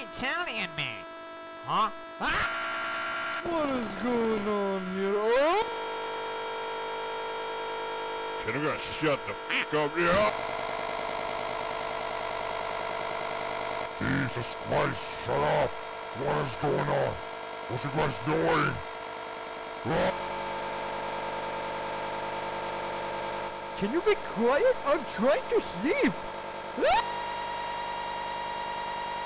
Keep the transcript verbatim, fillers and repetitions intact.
Italian man. Huh? Ah! What is going on here? Oh! Can you guys shut the f*** up, yeah? Jesus Christ, shut up! What is going on? What's you guys doing? Ah! Can you be quiet? I'm trying to sleep! Ah!